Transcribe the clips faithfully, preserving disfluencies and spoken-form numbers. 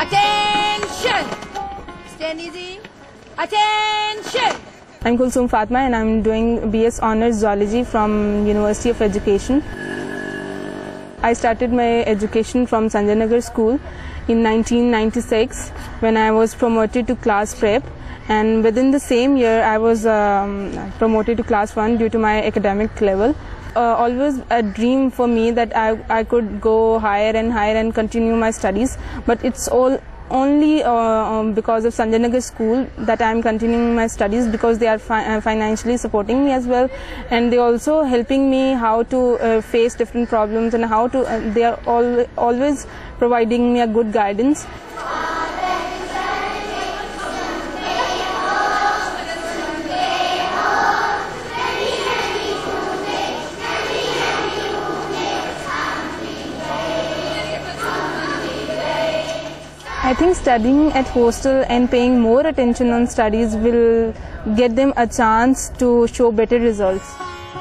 Attention! Stand easy. Attention! I'm Kulsum Fatma and I'm doing B S Honours Zoology from University of Education. I started my education from Sanjan Nagar School in nineteen ninety-six when I was promoted to class prep, and within the same year I was um, promoted to class one due to my academic level. Uh, always a dream for me that I, I could go higher and higher and continue my studies, but it's all only uh, um, because of Sanjan Nagar School that I am continuing my studies, because they are fi uh, financially supporting me as well, and they also helping me how to uh, face different problems, and how to uh, they are all always providing me a good guidance. I think studying at hostel and paying more attention on studies will get them a chance to show better results.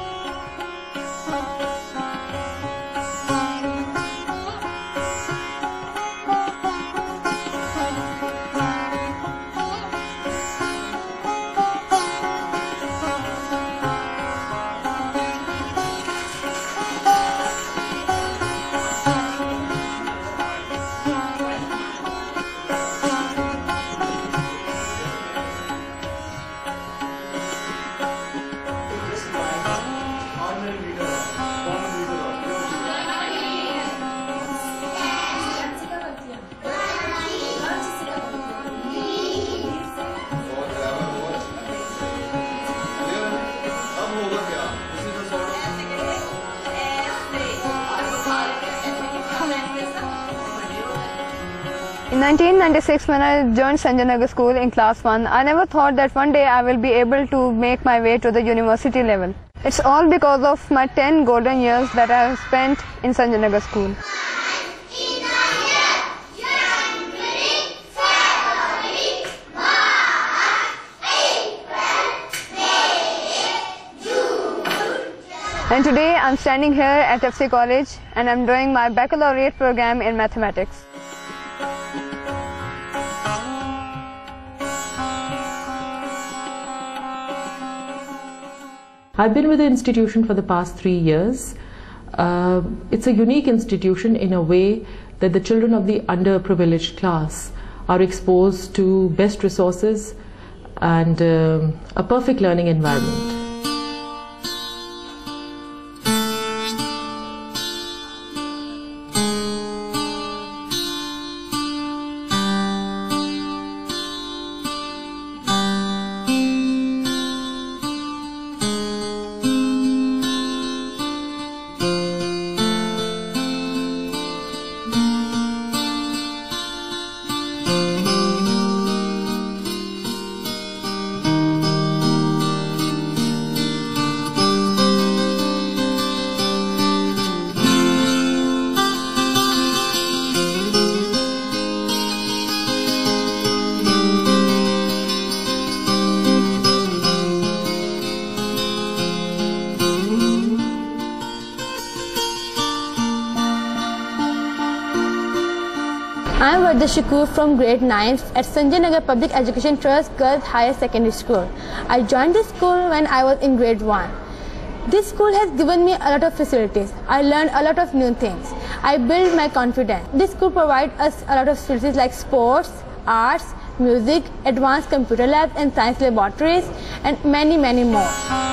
In nineteen ninety-six, when I joined Sanjan Nagar School in class one, I never thought that one day I will be able to make my way to the university level. It's all because of my ten golden years that I have spent in Sanjan Nagar School. And today I'm standing here at F C College and I'm doing my baccalaureate program in mathematics. I've been with the institution for the past three years. Uh, it's a unique institution in a way that the children of the underprivileged class are exposed to best resources and uh, a perfect learning environment. I am Varda Shakur from grade nine at Sanjan Nagar Public Education Trust Girls Higher Secondary School. I joined this school when I was in grade one. This school has given me a lot of facilities. I learned a lot of new things. I built my confidence. This school provides us a lot of facilities like sports, arts, music, advanced computer labs and science laboratories, and many, many more.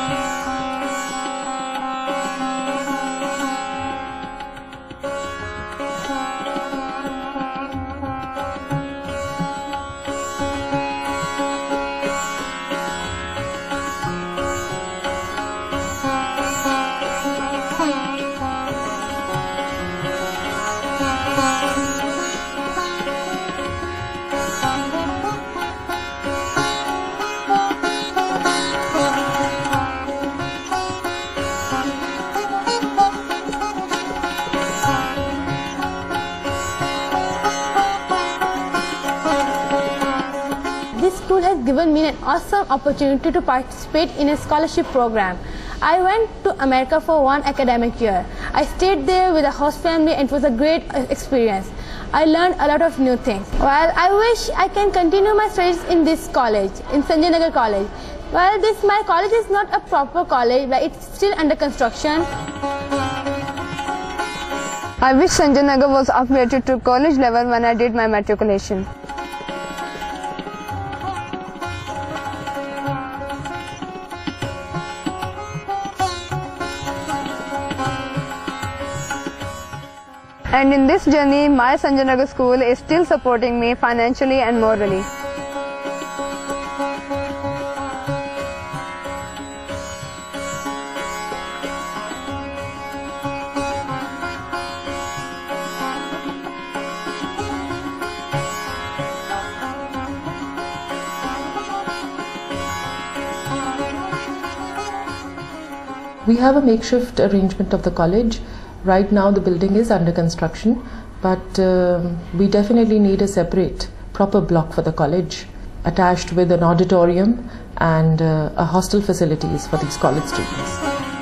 This school has given me an awesome opportunity to participate in a scholarship program. I went to America for one academic year. I stayed there with a host family and it was a great experience. I learned a lot of new things. Well, I wish I can continue my studies in this college, in Sanjan Nagar College. Well, this my college is not a proper college, but it's still under construction. I wish Sanjan Nagar was upgraded to college level when I did my matriculation. And in this journey, my Sanjan Nagar School is still supporting me financially and morally. We have a makeshift arrangement of the college. Right now the building is under construction, but um, we definitely need a separate, proper block for the college, attached with an auditorium and uh, a hostel facilities for these college students.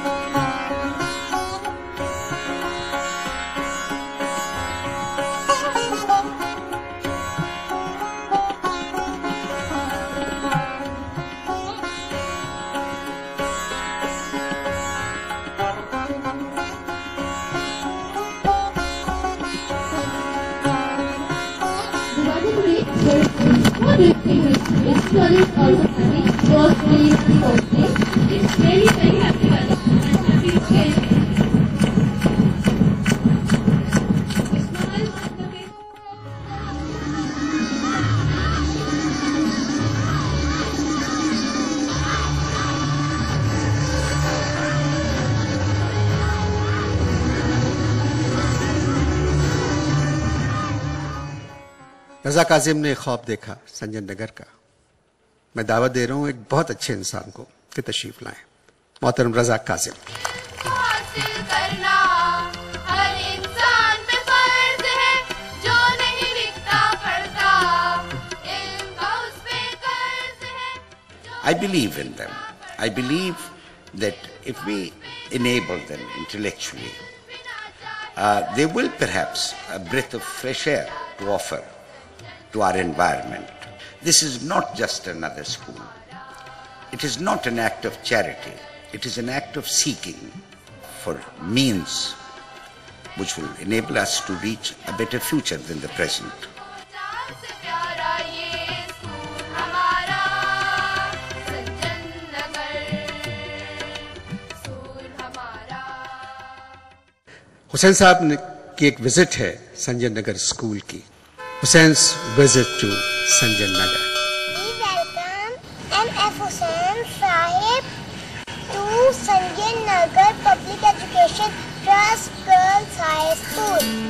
What do you think? This college also having first place and fourth place. It's very very happy for us and happy to get it. रज़ा काजिम ने ख्वाब देखा संजन नगर का। मैं दावत दे रहा हूँ एक बहुत अच्छे इंसान को कि तशरीफ लाएं। मोहतरम रज़ा काजिम। हासिल करना हर इंसान पे फर्ज है, जो नहीं लिखता पढ़ता इल्म का उस पे कर्ज है। I believe in them. I believe that if we enable them intellectually, uh, they will perhaps a breath of fresh air to offer to our environment. This is not just another school. It is not an act of charity. It is an act of seeking for means which will enable us to reach a better future than the present. Hussain साहब की एक visit है संजन नगर school की। Hussein's visit to Sanjan Nagar. We welcome M F Hussain Sahib to Sanjan Nagar Public Education Trust Girls High School.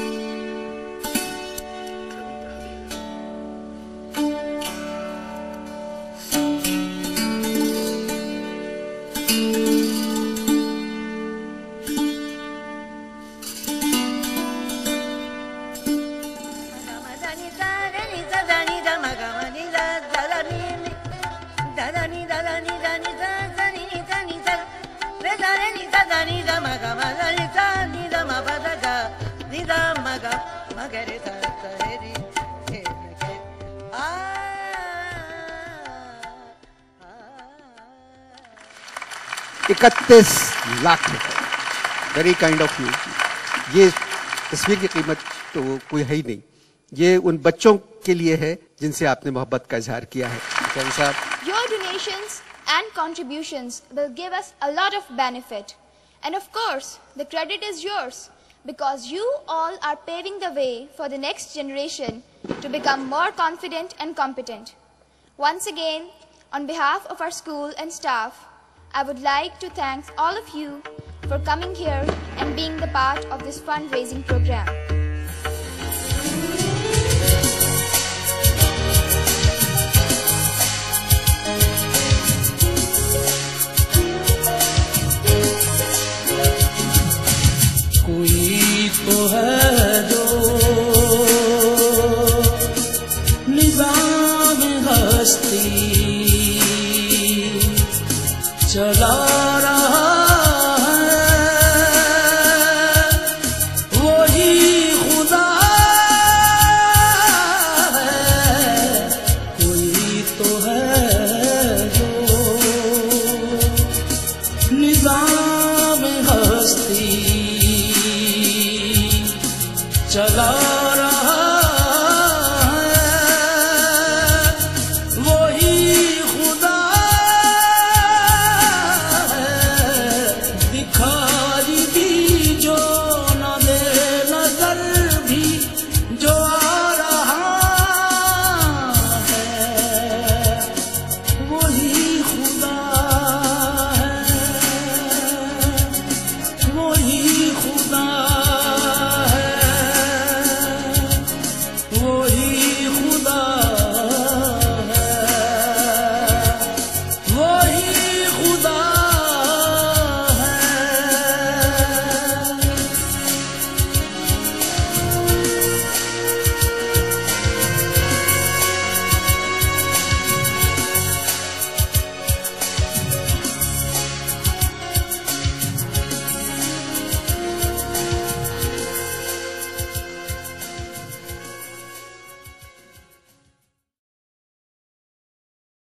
इकतीस लाख रुपए, very kind of you. ये तस्वीर की कीमत तो कोई है ही नहीं, ये उन बच्चों के लिए है जिनसे आपने मोहब्बत का इजहार किया है। हुसैन साहब, Your donations and contributions will give us a lot of benefit, and of course the credit is yours because you all are paving the way for the next generation to become more confident and competent. Once again, on behalf of our school and staff, I would like to thank all of you for coming here and being the part of this fundraising program. कोई तो है जो निज़ाम हस्ती चला रहा है, वही खुदा चला रहा